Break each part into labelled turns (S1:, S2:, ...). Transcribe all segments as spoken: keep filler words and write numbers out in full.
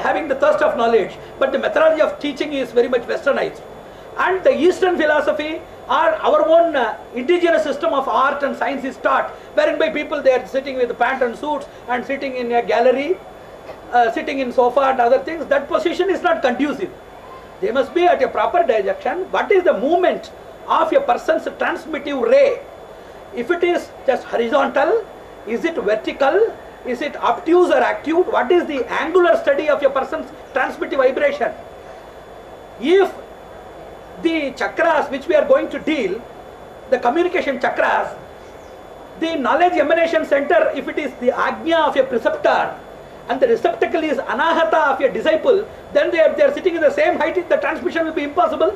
S1: having the thirst of knowledge, but the methodology of teaching is very much westernized. And the Eastern philosophy or our own uh, indigenous system of art and science is taught, wherein by people they are sitting with pant and suits and sitting in a gallery, uh, sitting in sofa and other things. That position is not conducive. They must be at a proper direction. What is the movement of a person's transmittive ray? If it is just horizontal, is it vertical? Is it obtuse or acute? What is the angular study of a person's transmittive vibration? If the chakras which we are going to deal, the communication chakras, the knowledge emanation center, if it is the ajna of a preceptor and the receptacle is anahata of a disciple, then they are, they are sitting in the same height, the transmission will be impossible.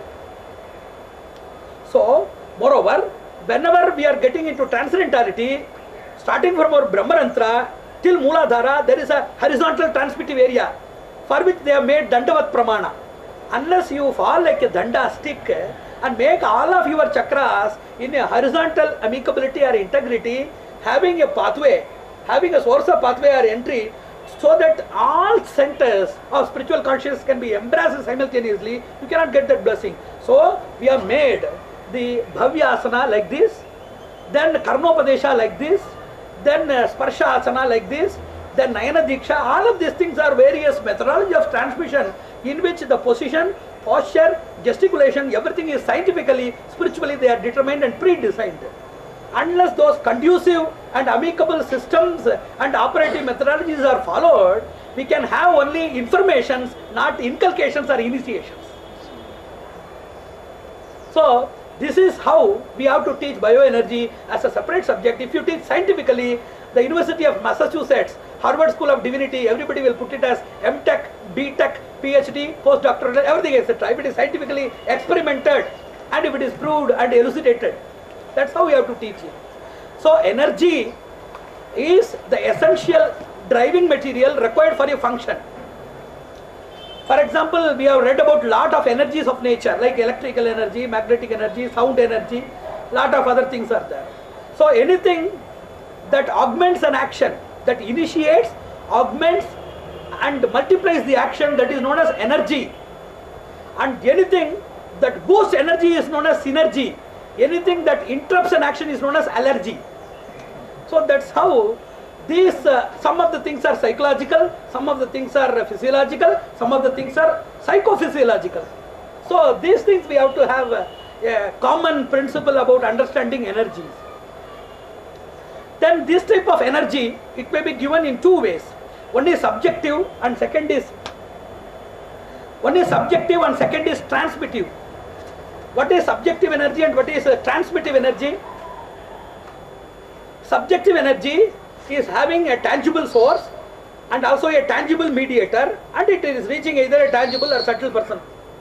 S1: So, moreover, whenever we are getting into transcendentality, starting from our Brahmarantra till Mooladhara, there is a horizontal transmittive area for which they have made Dandavat Pramana. Unless you fall like a danda stick and make all of your chakras in a horizontal amicability or integrity, having a pathway, having a source of pathway or entry, so that all centers of spiritual consciousness can be embraced simultaneously, you cannot get that blessing. So, we have made the Bhavyasana like this, then Karnopadesha like this, then uh, Sparsha Asana like this, then Nayana Diksha. All of these things are various methodology of transmission in which the position, posture, gesticulation, everything is scientifically, spiritually they are determined and pre-designed. Unless those conducive and amicable systems and operative methodologies are followed, we can have only informations, not inculcations or initiations. So, this is how we have to teach bioenergy as a separate subject. If you teach scientifically, the University of Massachusetts, Harvard School of Divinity, everybody will put it as M Tech, B Tech, PhD, postdoctoral, everything et cetera. If it is scientifically experimented and if it is proved and elucidated, that's how we have to teach it. So, energy is the essential driving material required for a function. For example, we have read about lot of energies of nature like electrical energy, magnetic energy, sound energy, lot of other things are there. So anything that augments an action, that initiates, augments and multiplies the action, that is known as energy. And anything that boosts energy is known as synergy. Anything that interrupts an action is known as allergy. So that's how these, uh, some of the things are psychological, some of the things are physiological, some of the things are psychophysiological. So these things we have to have a, a common principle about understanding energies. Then this type of energy, it may be given in two ways. One is subjective and second is, one is subjective and second is transmittive. What is subjective energy and what is uh, transmittive energy? Subjective energy is having a tangible source and also a tangible mediator, and it is reaching either a tangible or subtle person.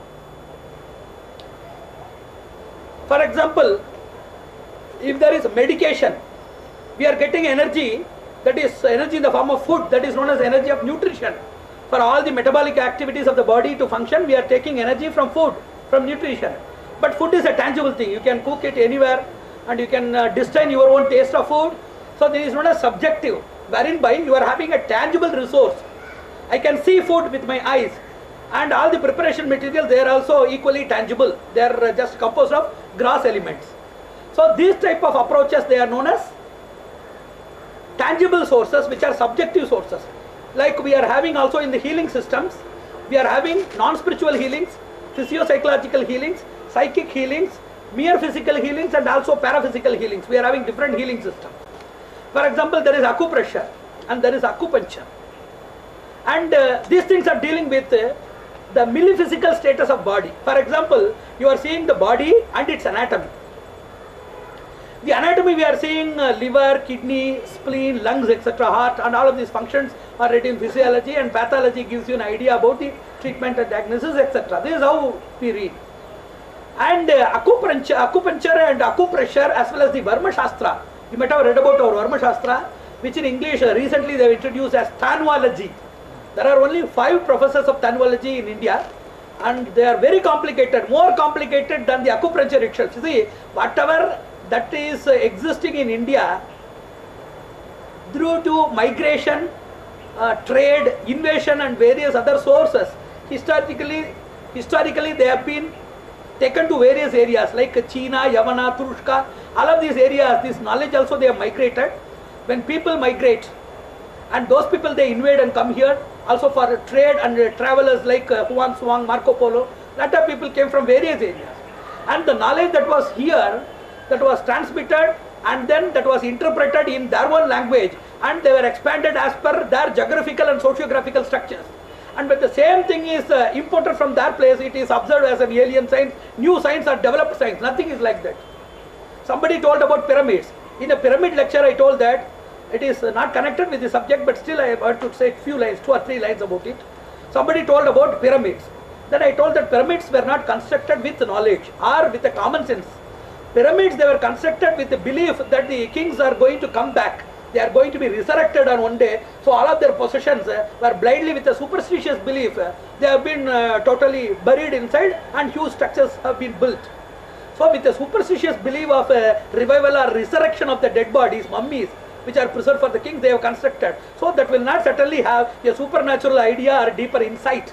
S1: For example, if there is medication, we are getting energy, that is energy in the form of food, that is known as energy of nutrition. For all the metabolic activities of the body to function, we are taking energy from food, from nutrition. But food is a tangible thing, you can cook it anywhere and you can uh, discern your own taste of food. So this is not a subjective, wherein by you are having a tangible resource. I can see food with my eyes, and all the preparation materials, they are also equally tangible. They are just composed of gross elements. So these type of approaches, they are known as tangible sources, which are subjective sources. Like we are having also in the healing systems, we are having non-spiritual healings, physio-psychological healings, psychic healings, mere physical healings and also paraphysical healings. We are having different healing systems. For example, there is acupressure and there is acupuncture. And uh, these things are dealing with uh, the milliphysical status of body. For example, you are seeing the body and its anatomy. The anatomy we are seeing uh, liver, kidney, spleen, lungs, et cetera, heart, and all of these functions are written in physiology, and pathology gives you an idea about the treatment and diagnosis, et cetera. This is how we read. And uh, acupuncture, acupuncture and acupressure, as well as the Varma Shastra. You might have read about our Varma Shastra, which in English uh, recently they have introduced as Tanvology. There are only five professors of Tanvology in India, and they are very complicated, more complicated than the acupuncture itself. You see, whatever that is uh, existing in India, due to migration uh, trade, invasion and various other sources, historically, historically they have been taken to various areas like China, Yavana, Turushka, all of these areas, this knowledge also they have migrated. When people migrate, and those people they invade and come here, also for trade and uh, travelers like uh, Huan Suang, Marco Polo, lot of people came from various areas. And the knowledge that was here, that was transmitted and then that was interpreted in their own language, and they were expanded as per their geographical and sociographical structures. And when the same thing is uh, imported from their place, it is observed as an alien science, new science or developed science. Nothing is like that. Somebody told about pyramids. In a pyramid lecture I told that it is not connected with the subject, but still I have to say a few lines, two or three lines about it. Somebody told about pyramids. Then I told that pyramids were not constructed with knowledge or with a common sense. Pyramids, they were constructed with the belief that the kings are going to come back. They are going to be resurrected on one day. So all of their possessions uh, were blindly with a superstitious belief. Uh, they have been uh, totally buried inside and huge structures have been built. So with a superstitious belief of a revival or resurrection of the dead bodies, mummies, which are preserved for the kings, they have constructed. So that will not certainly have a supernatural idea or deeper insight.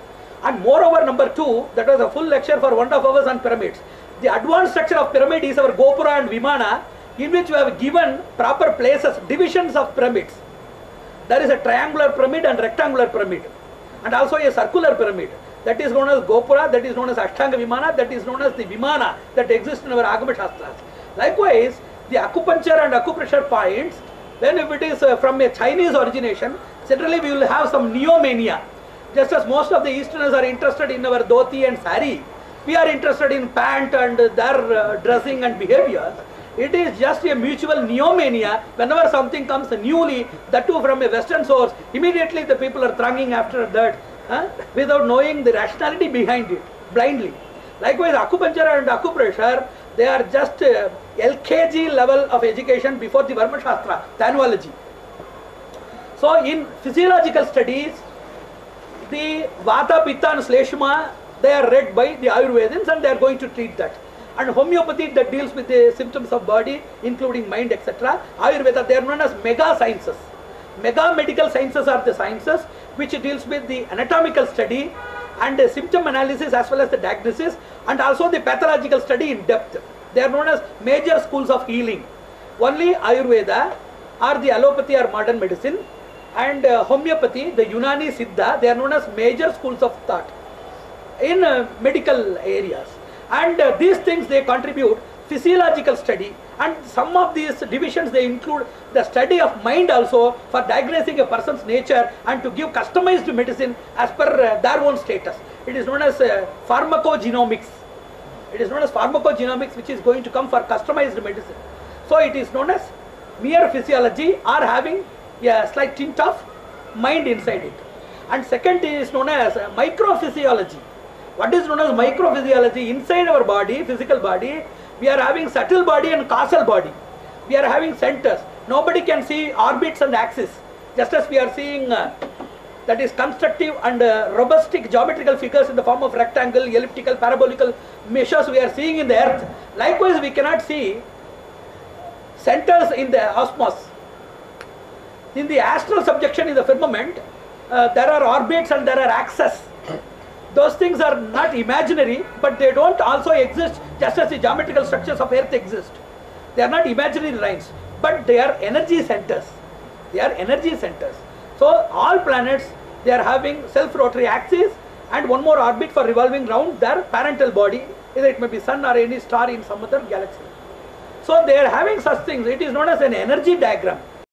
S1: And moreover, number two, that was a full lecture for one and a half hours on pyramids. The advanced structure of pyramid is our Gopura and Vimana, in which we have given proper places, divisions of pyramids. There is a triangular pyramid and rectangular pyramid, and also a circular pyramid. That is known as Gopura, that is known as Ashtanga Vimana, that is known as the Vimana that exists in our Agama Shastras. Likewise, the acupuncture and acupressure points, then if it is uh, from a Chinese origination, generally we will have some neomania. Just as most of the Easterners are interested in our dhoti and sari, we are interested in pant and their uh, dressing and behavior. It is just a mutual neomania. Whenever something comes newly, that too from a Western source, immediately the people are thronging after that, huh, without knowing the rationality behind it, blindly. Likewise, acupuncture and acupressure, they are just uh, L K G level of education before the Varma Shastra, the analogy. So in physiological studies, the Vata, Pitta and Sleshma, they are read by the Ayurvedans and they are going to treat that. And homeopathy that deals with the symptoms of body, including mind, et cetera. Ayurveda, they are known as mega sciences. Mega medical sciences are the sciences which deals with the anatomical study and the symptom analysis as well as the diagnosis, and also the pathological study in depth. They are known as major schools of healing. Only Ayurveda or the allopathy or modern medicine, and uh, homeopathy, the Unani Siddha, they are known as major schools of thought in uh, medical areas. And uh, these things, they contribute physiological study, and some of these divisions, they include the study of mind also for diagnosing a person's nature and to give customized medicine as per uh, their own status. It is known as uh, pharmacogenomics. It is known as pharmacogenomics, which is going to come for customized medicine. So it is known as mere physiology or having a slight tint of mind inside it. And second is known as uh, microphysiology. What is known as microphysiology? Inside our body, physical body, we are having subtle body and causal body. We are having centers. Nobody can see orbits and axis. Just as we are seeing uh, that is constructive and uh, robust geometrical figures in the form of rectangle, elliptical, parabolical measures we are seeing in the earth. Likewise, we cannot see centers in the cosmos. In the astral subjection in the firmament, uh, there are orbits and there are axes. Those things are not imaginary, but they don't also exist just as the geometrical structures of earth exist. They are not imaginary lines, but they are energy centers. They are energy centers. So all planets, they are having self-rotary axis and one more orbit for revolving around their parental body, either it may be sun or any star in some other galaxy. So they are having such things. It is known as an energy diagram.